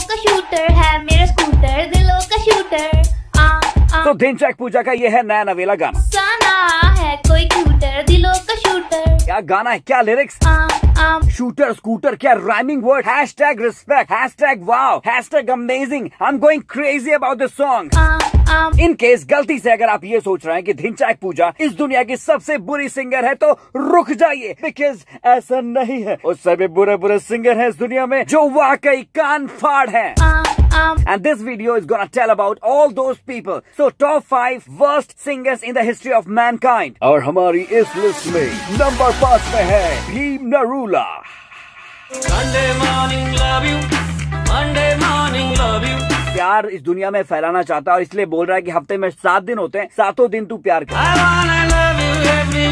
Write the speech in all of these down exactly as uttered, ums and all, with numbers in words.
का शूटर है मेरा स्कूटर, दिलों का शूटर। तो ढिंचैक पूजा का ये है नया नवेला गाना। गाना है कोई क्यूटर, दिलों का शूटर। क्या गाना है, क्या लिरिक्स? शूटर स्कूटर, क्या rhyming word. Hashtag respect, hashtag wow, hashtag amazing. I am going crazy about this song. In case गलती से अगर आप ये सोच रहे हैं कि ढिंचैक पूजा इस दुनिया की सबसे बुरी सिंगर है तो रुक जाइए, बिकॉज ऐसा नहीं है। उससे भी बुरे बुरे सिंगर हैं इस दुनिया में जो वाकई कान फाड़ हैं। And this video is gonna tell about all those people. So top five worst singers in the history of mankind. और हमारी इस लिस्ट में नंबर पांच में है Bhim Narula. Sunday morning love you, Monday morning love you. प्यार इस दुनिया में फैलाना चाहता है और इसलिए बोल रहा है कि हफ्ते में सात दिन होते हैं, सातों दिन तू प्यार कर। I wanna love you every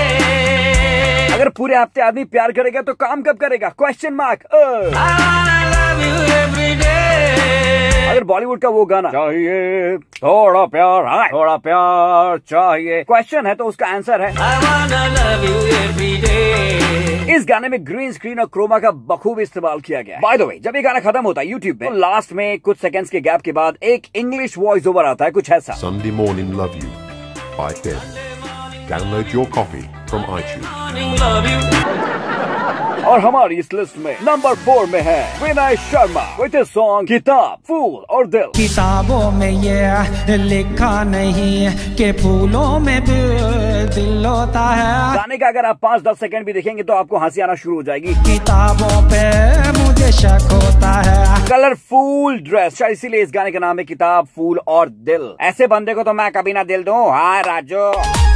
day. अगर पूरे हफ्ते आदमी प्यार करेगा तो काम कब करेगा? Question mark. I wanna love you every day. अगर बॉलीवुड का वो गाना चाहिए थोड़ा प्यार, हाय थोड़ा प्यार चाहिए, क्वेश्चन है तो उसका आंसर है I wanna love you every day. इस गाने में ग्रीन स्क्रीन और क्रोमा का बखूब इस्तेमाल किया गया है। बाय द वे, जब ये गाना खत्म होता है यूट्यूब में, तो लास्ट में कुछ सेकंड्स के गैप के बाद एक इंग्लिश वॉइस ओवर आता है कुछ ऐसा। Sunday morning love you by Dev. Download your copy from iTunes. Morning love you. और हमारी इस लिस्ट में नंबर फोर में है Vinay Sharma with his song किताब, फूल और दिल। किताबों में ये लिखा नहीं कि फूलों में भी दिल होता है। गाने का अगर आप पाँच दस सेकंड भी देखेंगे तो आपको हंसी आना शुरू हो जाएगी। किताबों पे मुझे शक होता है। कलरफुल ड्रेस, शायद इसीलिए इस गाने का नाम है किताब, फूल और दिल। ऐसे बंदे को तो मैं कभी ना दिल दूं। हाँ राजू,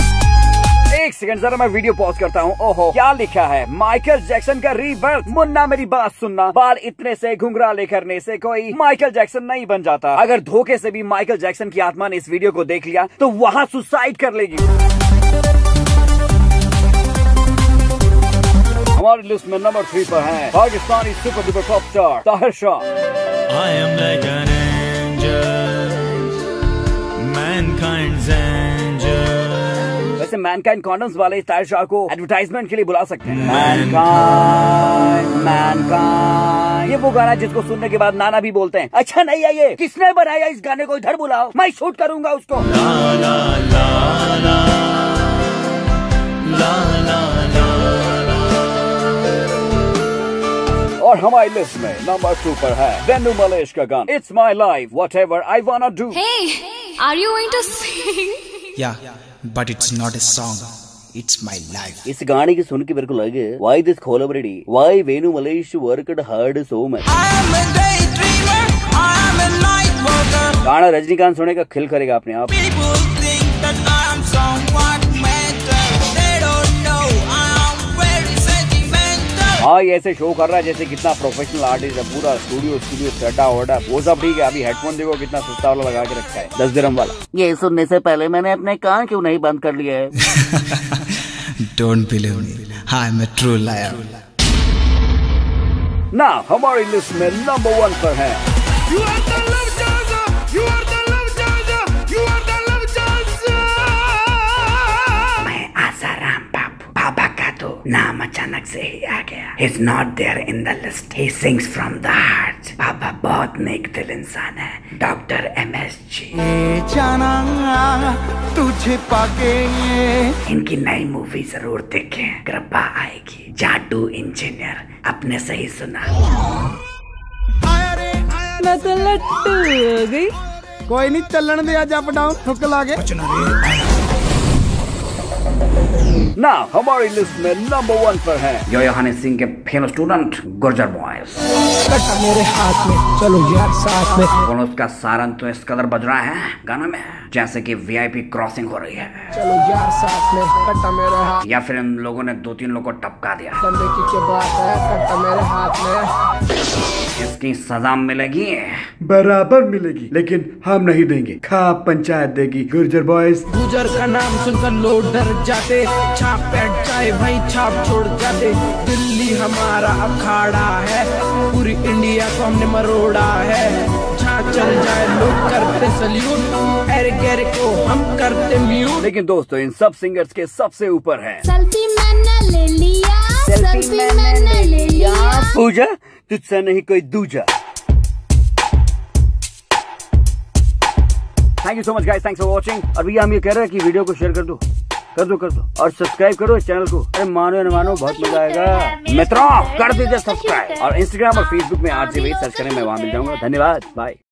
एक सेकंड जरा मैं वीडियो पॉज करता हूँ। ओहो, क्या लिखा है? माइकल जैक्सन का रीबर्थ। मुन्ना मेरी बात सुनना, बाल इतने से घुंघराले करने से कोई माइकल जैक्सन नहीं बन जाता। अगर धोखे से भी माइकल जैक्सन की आत्मा ने इस वीडियो को देख लिया तो वहाँ सुसाइड कर लेगी। हमारी लिस्ट में नंबर थ्री पर है Pakistani super duper pop star Tahir Shah. I am like an angel, mankind's angel. वैसे मैनकाइंड कॉन्डम्स वाले ताहिर शाह को एडवर्टाइजमेंट के लिए बुला सकते हैं। मैनकाइंड, मैनकाइंड, ये वो गाना जिसको सुनने के बाद नाना भी बोलते हैं अच्छा नहीं है ये, किसने बनाया इस गाने को, इधर बुलाओ, मैं शूट करूंगा उसको। La la la la la la la la. और हमारी लिस्ट में नंबर टू पर है वेनु मलेश का गाना it's my life whatever I wanna do. Hey, are you going to sing? Yeah, but it's not a song. It's my life. इस गाने की सुन के मेरे को लगे why this collaborating, why Venu Mallesh worked hard so much. I am a daydreamer, I am a night walker. गाना रजनीकांत सुनेगा खिल करेगा अपने आप। People think that I am somewhat mental. They don't know I am very sentimental. हाँ, ये ऐसे show कर रहा है जैसे कितना प्रोफेशनल आर्टिस्ट है, पूरा स्टूडियो स्टूडियो सेटा होटा, वो सब ठीक है। अभी हेडफोन देखो कितना सस्ता वाला लगा के रखा है, दस दिरहम वाला। ये सुनने से पहले मैंने अपने कान क्यों नहीं बंद कर लिए है? Don't believe me. I'm a true liar. ना हमारी लिस्ट में नंबर वन पर है You are the love chaser, you are the love chaser, you are the love chaser. मैं आसाराम बाबू, बाबा का तो नाम अचानक से ही आ गया। He's not there in the list. He sings from the heart. बाबा बहुत नेक दिल इंसान है, डॉक्टर एम एस जी। जाना तुझे पाके इनकी नई मूवी जरूर देखें, कृपा आएगी। जादू इंजीनियर, अपने सही सुना। मैं तो लट्टू हो गई। कोई नहीं, चलन दे आज अप डाउन ठुक लागे। ना हमारी लिस्ट में नंबर वन पर है यो हनी सिंह के फेमस स्टूडेंट गुर्जर बॉयज। कटा मेरे हाथ में, चलो यार साथ में। कौन उसका सारन तो इस कदर बज रहा है गाना में जैसे कि वीआईपी क्रॉसिंग हो रही है। चलो यार साथ में, कटा मेरे हाथ। या फिर इन लोगों ने दो तीन लोग को टपका दिया। बंदे की क्या बात है, कटा मेरे हाथ में। इसकी सजा मिलेगी, बराबर मिलेगी, लेकिन हम नहीं देंगे, खा पंचायत देगी। गुर्जर बॉयज। गुजर का नाम सुनकर लोग डर जाते, छाप बैठ जाए भाई छाप छोड़ जाते। दिल्ली हमारा अखाड़ा है, पूरी इंडिया को हमने मरोड़ा है। जहाँ चल जाए लोग करते सल्यूट, एर गैर को हम करते म्यूट। लेकिन दोस्तों इन सब सिंगर्स के सबसे ऊपर है सेल्फी मैंने ले लिया, सेल्फी मैंने ले लिया। पूजा तुझसे नहीं कोई दूजा। Thank you so much guys, thanks for watching. और भैया हम ये कह रहे हैं कि वीडियो को शेयर कर दो कर दो कर दो और सब्सक्राइब करो इस चैनल को। अरे मानो या न मानो बहुत मजा आएगा। मित्रों कर दीजिए सब्सक्राइब और इंस्टाग्राम और फेसबुक में आरजे वेद सर्च करें, मैं वहां मिल जाऊंगा। धन्यवाद, बाय।